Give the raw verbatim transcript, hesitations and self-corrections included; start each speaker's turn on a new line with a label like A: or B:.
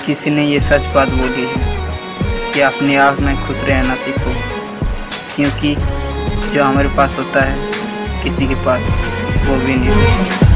A: किसी ने ये सच बात बोली है कि अपने आप में खुश रहना सीखो, क्योंकि जो हमारे पास होता है किसी के पास वो भी नहीं होता।